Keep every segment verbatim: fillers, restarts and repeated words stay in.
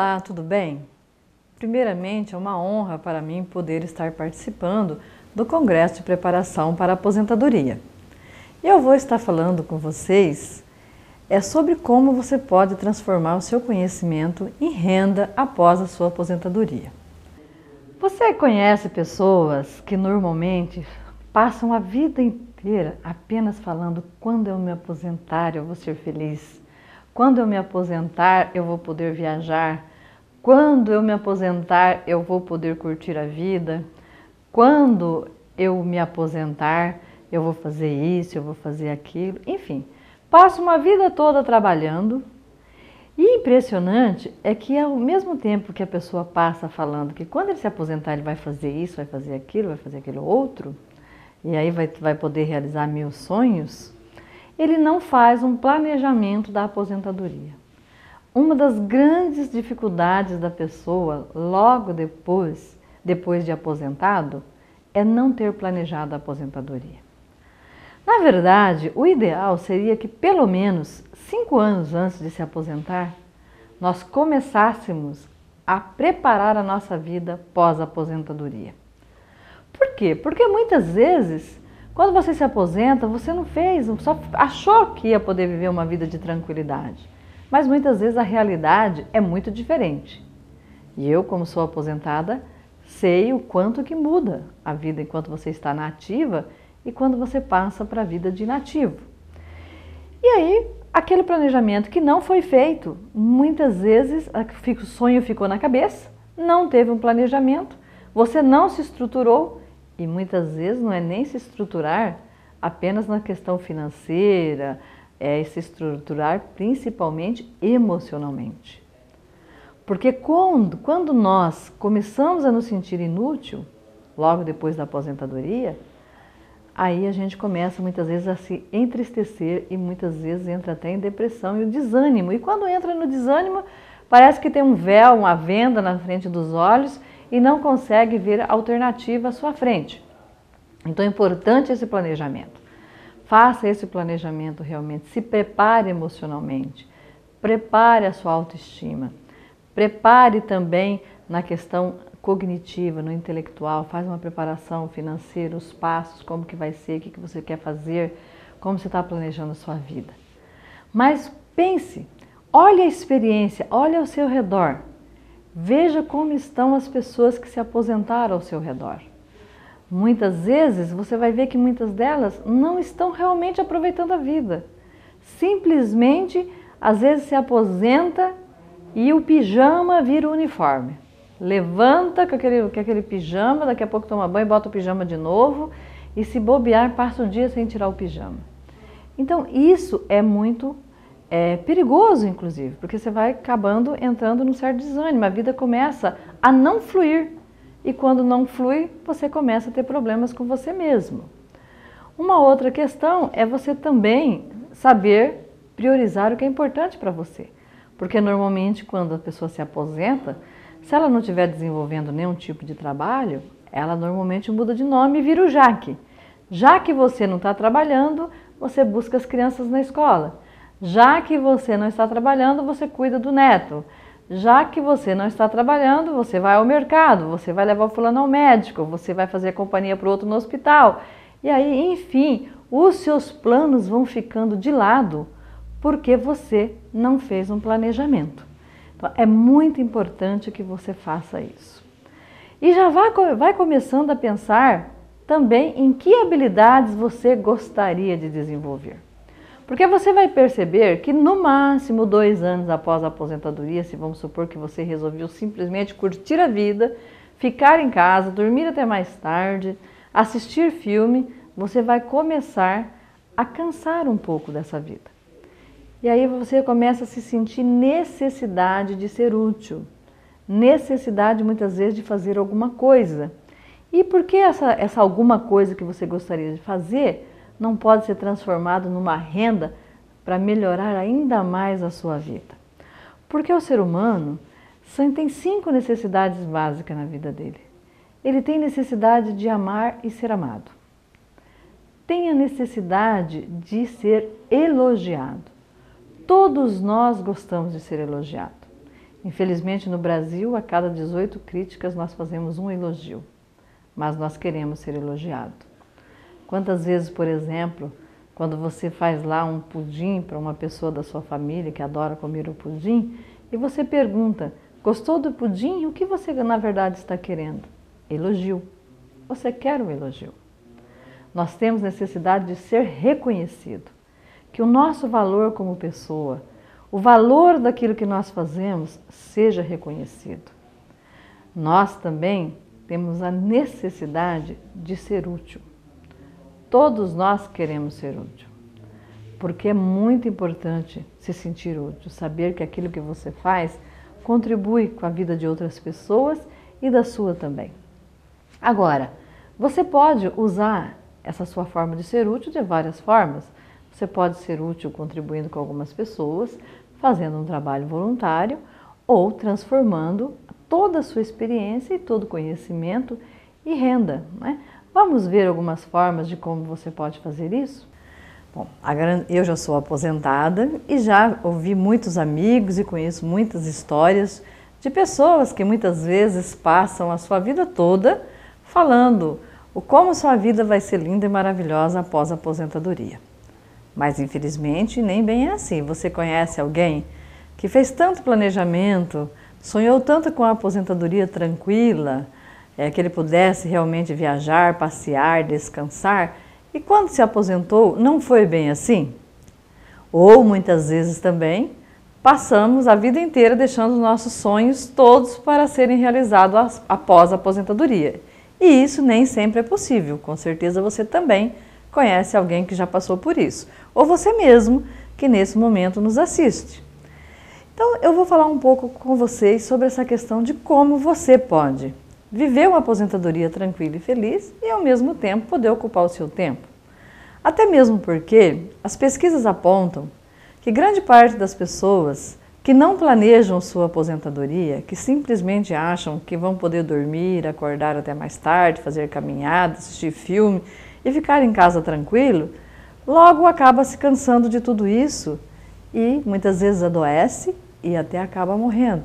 Olá, tudo bem? Primeiramente, é uma honra para mim poder estar participando do Congresso de Preparação para a Aposentadoria. Eu vou estar falando com vocês é sobre como você pode transformar o seu conhecimento em renda após a sua aposentadoria. Você conhece pessoas que normalmente passam a vida inteira apenas falando: quando eu me aposentar eu vou ser feliz, quando eu me aposentar eu vou poder viajar, quando eu me aposentar eu vou poder curtir a vida, quando eu me aposentar eu vou fazer isso, eu vou fazer aquilo, enfim, passa uma vida toda trabalhando. E impressionante é que ao mesmo tempo que a pessoa passa falando que quando ele se aposentar ele vai fazer isso, vai fazer aquilo, vai fazer aquilo outro, e aí vai, vai poder realizar mil sonhos, ele não faz um planejamento da aposentadoria. Uma das grandes dificuldades da pessoa logo depois, depois de aposentado, é não ter planejado a aposentadoria. Na verdade, o ideal seria que pelo menos cinco anos antes de se aposentar, nós começássemos a preparar a nossa vida pós-aposentadoria. Por quê? Porque muitas vezes, quando você se aposenta, você não fez, só achou que ia poder viver uma vida de tranquilidade. Mas muitas vezes a realidade é muito diferente. E eu, como sou aposentada, sei o quanto que muda a vida enquanto você está na ativa e quando você passa para a vida de inativo. E aí, aquele planejamento que não foi feito, muitas vezes o sonho ficou na cabeça, não teve um planejamento, você não se estruturou e muitas vezes não é nem se estruturar apenas na questão financeira, é se estruturar principalmente emocionalmente. Porque quando, quando nós começamos a nos sentir inútil, logo depois da aposentadoria, aí a gente começa muitas vezes a se entristecer e muitas vezes entra até em depressão e o desânimo. E quando entra no desânimo, parece que tem um véu, uma venda na frente dos olhos e não consegue ver alternativa à sua frente. Então é importante esse planejamento. Faça esse planejamento realmente, se prepare emocionalmente, prepare a sua autoestima, prepare também na questão cognitiva, no intelectual, faz uma preparação financeira, os passos, como que vai ser, o que você quer fazer, como você está planejando a sua vida. Mas pense, olhe a experiência, olhe ao seu redor, veja como estão as pessoas que se aposentaram ao seu redor. Muitas vezes você vai ver que muitas delas não estão realmente aproveitando a vida. Simplesmente, às vezes se aposenta e o pijama vira o uniforme. Levanta com aquele, com aquele pijama, daqui a pouco toma banho, bota o pijama de novo e se bobear, passa o dia sem tirar o pijama. Então isso é muito é, perigoso, inclusive, porque você vai acabando entrando num certo desânimo, a vida começa a não fluir e quando não flui, você começa a ter problemas com você mesmo. Uma outra questão é você também saber priorizar o que é importante para você, porque normalmente quando a pessoa se aposenta, se ela não estiver desenvolvendo nenhum tipo de trabalho, ela normalmente muda de nome e vira o Jaque. Já que você não está trabalhando, você busca as crianças na escola. Já que você não está trabalhando, você cuida do neto. Já que você não está trabalhando, você vai ao mercado, você vai levar o fulano ao médico, você vai fazer companhia para o outro no hospital. E aí, enfim, os seus planos vão ficando de lado porque você não fez um planejamento. Então, é muito importante que você faça isso. E já vai, vai começando a pensar também em que habilidades você gostaria de desenvolver. Porque você vai perceber que no máximo dois anos após a aposentadoria, se vamos supor que você resolveu simplesmente curtir a vida, ficar em casa, dormir até mais tarde, assistir filme, você vai começar a cansar um pouco dessa vida. E aí você começa a se sentir necessidade de ser útil, necessidade muitas vezes de fazer alguma coisa. E por que essa, essa alguma coisa que você gostaria de fazer não pode ser transformado numa renda para melhorar ainda mais a sua vida? Porque o ser humano tem cinco necessidades básicas na vida dele. Ele tem necessidade de amar e ser amado. Tem a necessidade de ser elogiado. Todos nós gostamos de ser elogiados. Infelizmente, no Brasil, a cada dezoito críticas nós fazemos um elogio, mas nós queremos ser elogiados. Quantas vezes, por exemplo, quando você faz lá um pudim para uma pessoa da sua família que adora comer o pudim, e você pergunta, gostou do pudim? O que você na verdade está querendo? Elogio. Você quer um elogio. Nós temos necessidade de ser reconhecido, que o nosso valor como pessoa, o valor daquilo que nós fazemos seja reconhecido. Nós também temos a necessidade de ser útil. Todos nós queremos ser útil, porque é muito importante se sentir útil, saber que aquilo que você faz contribui com a vida de outras pessoas e da sua também. Agora, você pode usar essa sua forma de ser útil de várias formas. Você pode ser útil contribuindo com algumas pessoas, fazendo um trabalho voluntário ou transformando toda a sua experiência e todo o conhecimento em renda, né? Vamos ver algumas formas de como você pode fazer isso? Bom, eu já sou aposentada e já ouvi muitos amigos e conheço muitas histórias de pessoas que muitas vezes passam a sua vida toda falando o como sua vida vai ser linda e maravilhosa após a aposentadoria. Mas infelizmente nem bem é assim. Você conhece alguém que fez tanto planejamento, sonhou tanto com a aposentadoria tranquila, é, que ele pudesse realmente viajar, passear, descansar, e quando se aposentou não foi bem assim? Ou muitas vezes também passamos a vida inteira deixando os nossos sonhos todos para serem realizados após a aposentadoria. E isso nem sempre é possível. Com certeza você também conhece alguém que já passou por isso. Ou você mesmo que nesse momento nos assiste. Então eu vou falar um pouco com vocês sobre essa questão de como você pode viver uma aposentadoria tranquila e feliz e ao mesmo tempo poder ocupar o seu tempo. Até mesmo porque as pesquisas apontam que grande parte das pessoas que não planejam sua aposentadoria, que simplesmente acham que vão poder dormir, acordar até mais tarde, fazer caminhada, assistir filme e ficar em casa tranquilo, logo acaba se cansando de tudo isso e muitas vezes adoece e até acaba morrendo.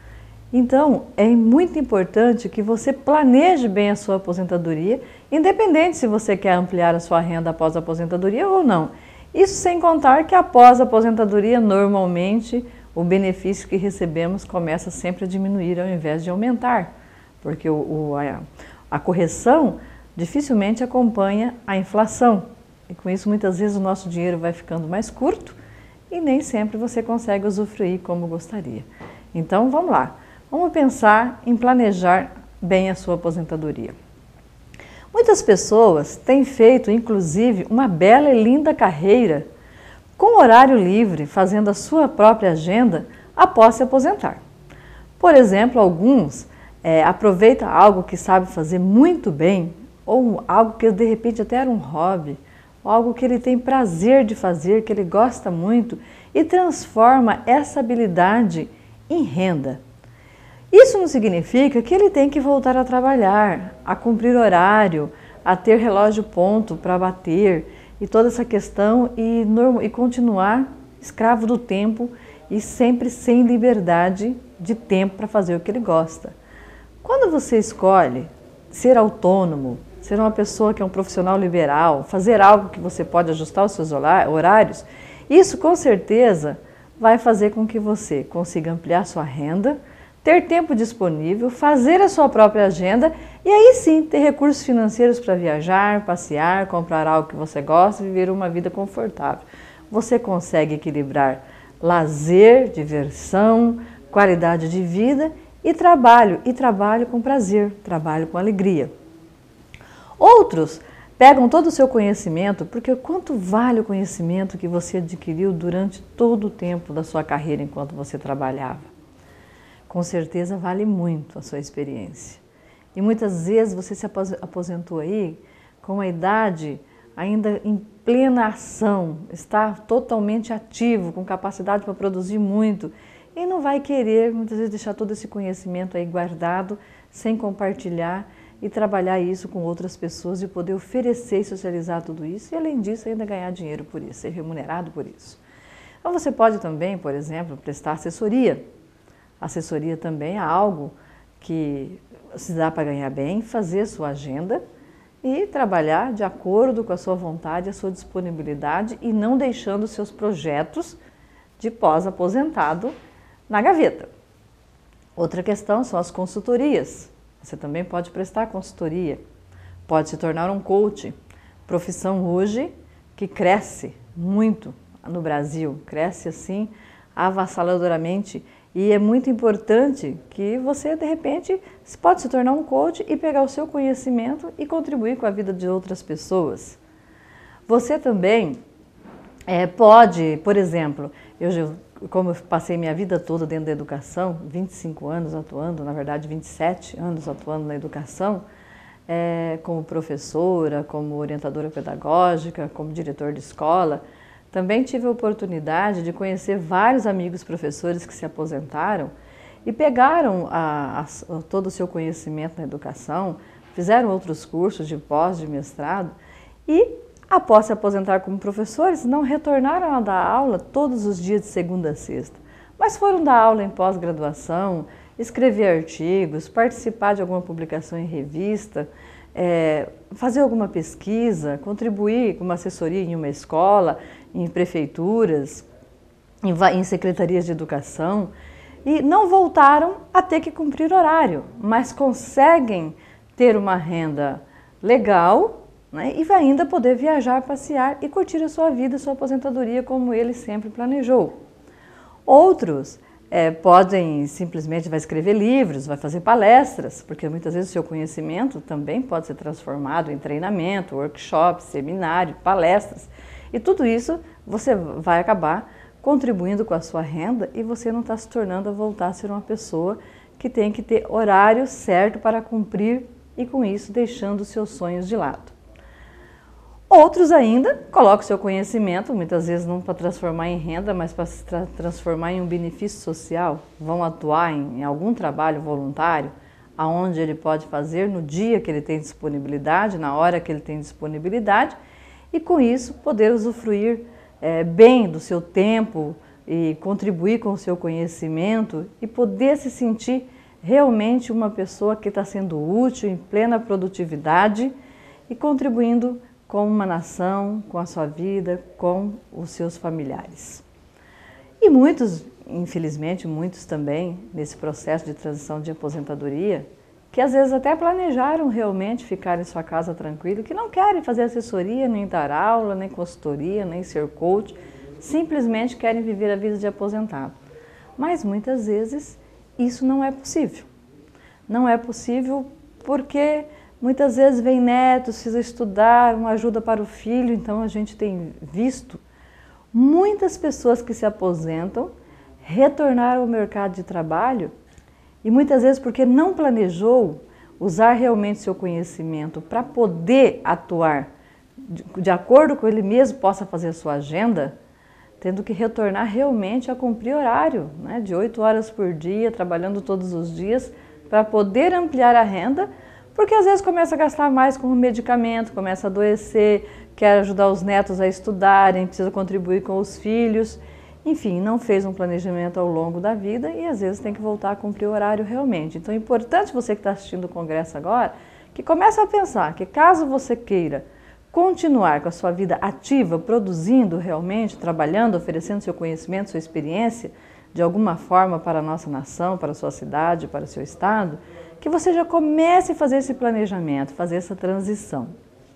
Então, é muito importante que você planeje bem a sua aposentadoria, independente se você quer ampliar a sua renda após a aposentadoria ou não. Isso sem contar que após a aposentadoria, normalmente, o benefício que recebemos começa sempre a diminuir ao invés de aumentar, porque o, o, a, a correção dificilmente acompanha a inflação. E com isso, muitas vezes, o nosso dinheiro vai ficando mais curto e nem sempre você consegue usufruir como gostaria. Então, vamos lá. Vamos pensar em planejar bem a sua aposentadoria. Muitas pessoas têm feito, inclusive, uma bela e linda carreira com horário livre, fazendo a sua própria agenda após se aposentar. Por exemplo, alguns é, aproveitam algo que sabe fazer muito bem, ou algo que de repente até era um hobby, ou algo que ele tem prazer de fazer, que ele gosta muito, e transforma essa habilidade em renda. Isso não significa que ele tem que voltar a trabalhar, a cumprir horário, a ter relógio ponto para bater e toda essa questão e, e continuar escravo do tempo e sempre sem liberdade de tempo para fazer o que ele gosta. Quando você escolhe ser autônomo, ser uma pessoa que é um profissional liberal, fazer algo que você pode ajustar os seus horários, isso com certeza vai fazer com que você consiga ampliar sua renda, ter tempo disponível, fazer a sua própria agenda e aí sim ter recursos financeiros para viajar, passear, comprar algo que você gosta e viver uma vida confortável. Você consegue equilibrar lazer, diversão, qualidade de vida e trabalho, e trabalho com prazer, trabalho com alegria. Outros pegam todo o seu conhecimento, porque quanto vale o conhecimento que você adquiriu durante todo o tempo da sua carreira enquanto você trabalhava? Com certeza vale muito a sua experiência. E muitas vezes você se aposentou aí com a idade ainda em plena ação, está totalmente ativo, com capacidade para produzir muito e não vai querer muitas vezes deixar todo esse conhecimento aí guardado, sem compartilhar e trabalhar isso com outras pessoas e poder oferecer e socializar tudo isso e além disso ainda ganhar dinheiro por isso, ser remunerado por isso. Então você pode também, por exemplo, prestar assessoria Assessoria também é algo que se dá para ganhar bem, fazer sua agenda e trabalhar de acordo com a sua vontade, a sua disponibilidade e não deixando seus projetos de pós-aposentado na gaveta. Outra questão são as consultorias. Você também pode prestar consultoria, pode se tornar um coach, profissão hoje que cresce muito no Brasil, cresce assim avassaladoramente. E é muito importante que você, de repente, pode se tornar um coach e pegar o seu conhecimento e contribuir com a vida de outras pessoas. Você também é, pode, por exemplo, eu, como eu passei minha vida toda dentro da educação, vinte e cinco anos atuando, na verdade vinte e sete anos atuando na educação, é, como professora, como orientadora pedagógica, como diretor de escola, também tive a oportunidade de conhecer vários amigos professores que se aposentaram e pegaram a, a, todo o seu conhecimento na educação, fizeram outros cursos de pós, de mestrado e, após se aposentar como professores, não retornaram a dar aula todos os dias de segunda a sexta, mas foram dar aula em pós-graduação, escrever artigos, participar de alguma publicação em revista, é, fazer alguma pesquisa, contribuir com uma assessoria em uma escola, em prefeituras, em, em secretarias de educação, e não voltaram a ter que cumprir horário, mas conseguem ter uma renda legal, né, e vai ainda poder viajar, passear e curtir a sua vida, a sua aposentadoria como ele sempre planejou. Outros é, podem simplesmente vai escrever livros, vai fazer palestras, porque muitas vezes o seu conhecimento também pode ser transformado em treinamento, workshop, seminário, palestras. E tudo isso você vai acabar contribuindo com a sua renda e você não está se tornando a voltar a ser uma pessoa que tem que ter horário certo para cumprir e com isso deixando os seus sonhos de lado. Outros ainda colocam seu conhecimento, muitas vezes não para transformar em renda, mas para se tra transformar em um benefício social, vão atuar em, em algum trabalho voluntário, aonde ele pode fazer no dia que ele tem disponibilidade, na hora que ele tem disponibilidade, e com isso poder usufruir é, bem do seu tempo e contribuir com o seu conhecimento e poder se sentir realmente uma pessoa que está sendo útil, em plena produtividade e contribuindo com uma nação, com a sua vida, com os seus familiares. E muitos, infelizmente, muitos também, nesse processo de transição de aposentadoria, que às vezes até planejaram realmente ficar em sua casa tranquilo, que não querem fazer assessoria, nem dar aula, nem consultoria, nem ser coach, simplesmente querem viver a vida de aposentado. Mas muitas vezes isso não é possível. Não é possível porque muitas vezes vem neto, precisa estudar, uma ajuda para o filho, então a gente tem visto muitas pessoas que se aposentam retornar ao mercado de trabalho e muitas vezes porque não planejou usar realmente seu conhecimento para poder atuar de, de acordo com ele mesmo, possa fazer a sua agenda, tendo que retornar realmente a cumprir horário, né, de oito horas por dia, trabalhando todos os dias, para poder ampliar a renda, porque às vezes começa a gastar mais com o medicamento, começa a adoecer, quer ajudar os netos a estudarem, precisa contribuir com os filhos, enfim, não fez um planejamento ao longo da vida e às vezes tem que voltar a cumprir o horário realmente. Então é importante você que está assistindo o congresso agora, que comece a pensar que caso você queira continuar com a sua vida ativa, produzindo realmente, trabalhando, oferecendo seu conhecimento, sua experiência, de alguma forma para a nossa nação, para a sua cidade, para o seu estado, que você já comece a fazer esse planejamento, fazer essa transição.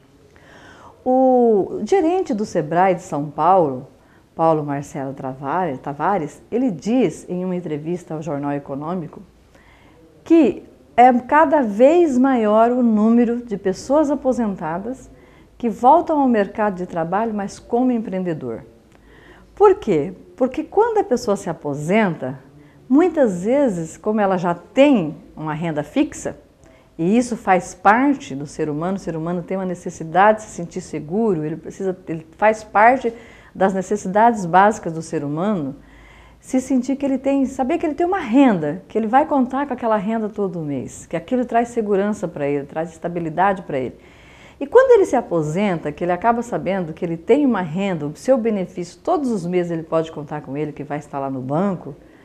O gerente do Sebrae de São Paulo, Paulo Marcelo Tavares, ele diz em uma entrevista ao Jornal Econômico que é cada vez maior o número de pessoas aposentadas que voltam ao mercado de trabalho, mas como empreendedor. Por quê? Porque quando a pessoa se aposenta, muitas vezes, como ela já tem uma renda fixa, e isso faz parte do ser humano, o ser humano tem uma necessidade de se sentir seguro, ele, precisa, ele faz parte das necessidades básicas do ser humano, se sentir que ele tem, saber que ele tem uma renda, que ele vai contar com aquela renda todo mês, que aquilo traz segurança para ele, traz estabilidade para ele. E quando ele se aposenta, que ele acaba sabendo que ele tem uma renda, o seu benefício, todos os meses ele pode contar com ele, que vai estar lá no banco,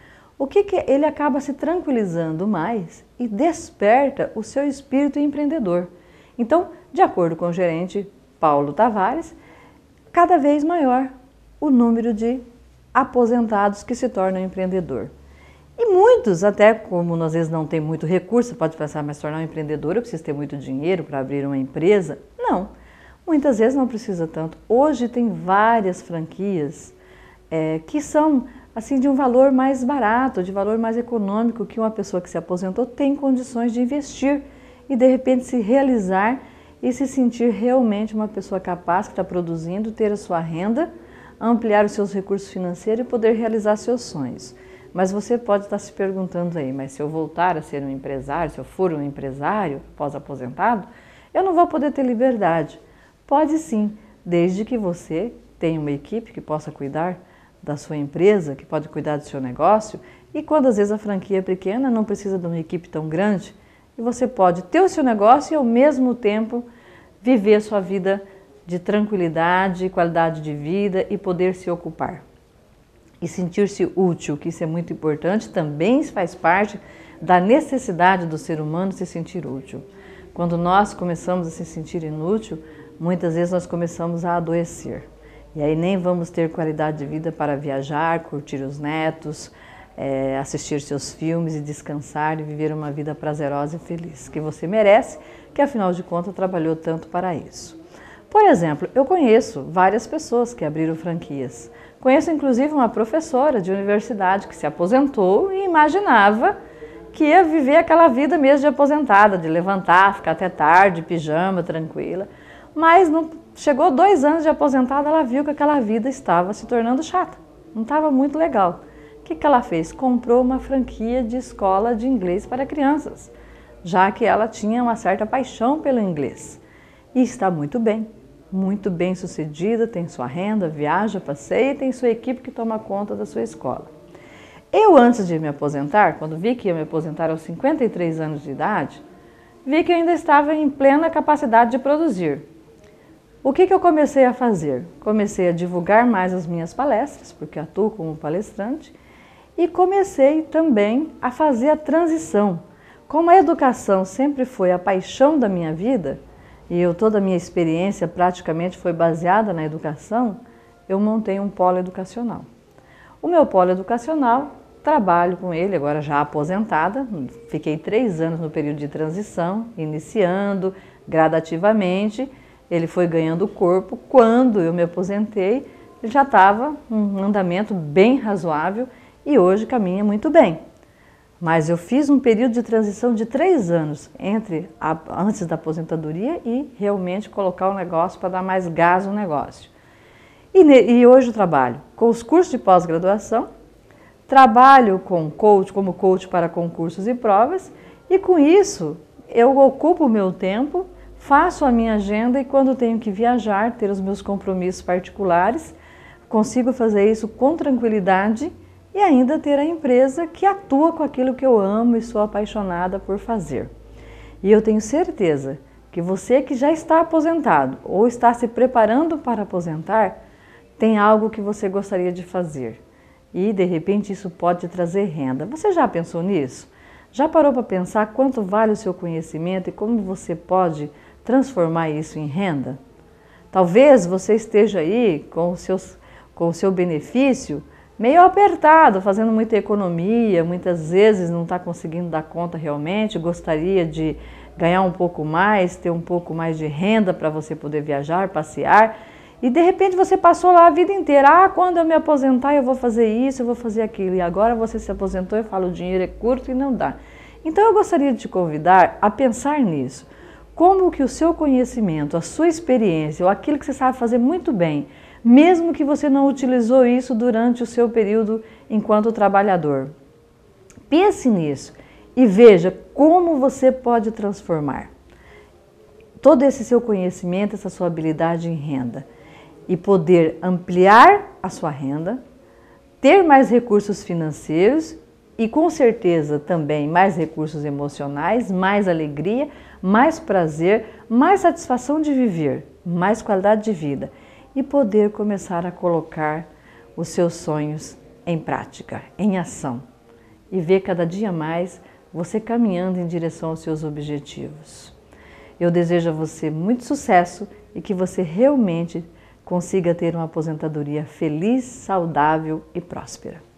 o que que ele acaba se tranquilizando mais e desperta o seu espírito empreendedor. Então, de acordo com o gerente Paulo Tavares, cada vez maior o número de aposentados que se tornam empreendedor. E muitos, até como às vezes não tem muito recurso, pode pensar, mas tornar um empreendedor eu preciso ter muito dinheiro para abrir uma empresa. Não, muitas vezes não precisa tanto. Hoje tem várias franquias é, que são assim de um valor mais barato, de valor mais econômico, que uma pessoa que se aposentou tem condições de investir e de repente se realizar e se sentir realmente uma pessoa capaz que está produzindo, ter a sua renda, ampliar os seus recursos financeiros e poder realizar seus sonhos. Mas você pode estar se perguntando aí, mas se eu voltar a ser um empresário, se eu for um empresário pós-aposentado, eu não vou poder ter liberdade. Pode sim, desde que você tenha uma equipe que possa cuidar da sua empresa, que pode cuidar do seu negócio, e quando às vezes a franquia é pequena, não precisa de uma equipe tão grande, e você pode ter o seu negócio e ao mesmo tempo viver a sua vida de tranquilidade, qualidade de vida e poder se ocupar. E sentir-se útil, que isso é muito importante, também faz parte da necessidade do ser humano se sentir útil. Quando nós começamos a se sentir inútil, muitas vezes nós começamos a adoecer. E aí nem vamos ter qualidade de vida para viajar, curtir os netos, é, assistir seus filmes e descansar e viver uma vida prazerosa e feliz, que você merece, que afinal de contas trabalhou tanto para isso. Por exemplo, eu conheço várias pessoas que abriram franquias. Conheço inclusive uma professora de universidade que se aposentou e imaginava que ia viver aquela vida mesmo de aposentada, de levantar, ficar até tarde, pijama, tranquila. Mas não, chegou dois anos de aposentada, ela viu que aquela vida estava se tornando chata, não estava muito legal. O que que ela fez? Comprou uma franquia de escola de inglês para crianças, já que ela tinha uma certa paixão pelo inglês. E está muito bem. Muito bem sucedida, tem sua renda, viaja, passeia e tem sua equipe que toma conta da sua escola. Eu, antes de me aposentar, quando vi que ia me aposentar aos cinquenta e três anos de idade, vi que eu ainda estava em plena capacidade de produzir. O que que eu comecei a fazer? Comecei a divulgar mais as minhas palestras, porque atuo como palestrante, e comecei também a fazer a transição. Como a educação sempre foi a paixão da minha vida, e eu, toda a minha experiência praticamente foi baseada na educação, eu montei um polo educacional. O meu polo educacional, trabalho com ele, agora já aposentada, fiquei três anos no período de transição, iniciando gradativamente, ele foi ganhando corpo. Quando eu me aposentei, ele já estava um andamento bem razoável e hoje caminha muito bem. Mas eu fiz um período de transição de três anos entre a, antes da aposentadoria e realmente colocar o negócio para dar mais gás no negócio. E, e hoje eu trabalho com os cursos de pós-graduação, trabalho com coach, como coach para concursos e provas, e com isso eu ocupo o meu tempo, faço a minha agenda e quando tenho que viajar, ter os meus compromissos particulares, consigo fazer isso com tranquilidade e ainda ter a empresa que atua com aquilo que eu amo e sou apaixonada por fazer. E eu tenho certeza que você que já está aposentado ou está se preparando para aposentar, tem algo que você gostaria de fazer. E de repente isso pode te trazer renda. Você já pensou nisso? Já parou para pensar quanto vale o seu conhecimento e como você pode transformar isso em renda? Talvez você esteja aí com, os seus, com o seu benefício meio apertado, fazendo muita economia, muitas vezes não está conseguindo dar conta realmente, gostaria de ganhar um pouco mais, ter um pouco mais de renda para você poder viajar, passear, e de repente você passou lá a vida inteira, ah, quando eu me aposentar eu vou fazer isso, eu vou fazer aquilo, e agora você se aposentou e fala, o dinheiro é curto e não dá. Então eu gostaria de te convidar a pensar nisso, como que o seu conhecimento, a sua experiência, ou aquilo que você sabe fazer muito bem, mesmo que você não utilizou isso durante o seu período enquanto trabalhador. Pense nisso e veja como você pode transformar todo esse seu conhecimento, essa sua habilidade em renda e poder ampliar a sua renda, ter mais recursos financeiros e com certeza também mais recursos emocionais, mais alegria, mais prazer, mais satisfação de viver, mais qualidade de vida. E poder começar a colocar os seus sonhos em prática, em ação. e ver cada dia mais você caminhando em direção aos seus objetivos. Eu desejo a você muito sucesso e que você realmente consiga ter uma aposentadoria feliz, saudável e próspera.